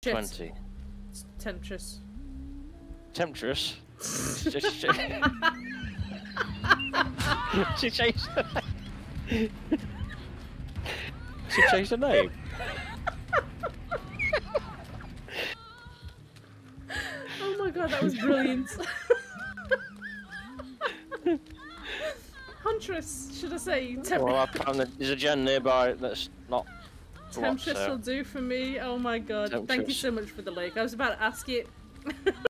20. It's Temptress. Temptress? She changed her name. She changed her name. Oh my god, that was brilliant. Huntress, should I say? Well, I found that there's a gen nearby that's not. Temptress will do for me. Oh my god. Temptress. Thank you so much for the link. I was about to ask it.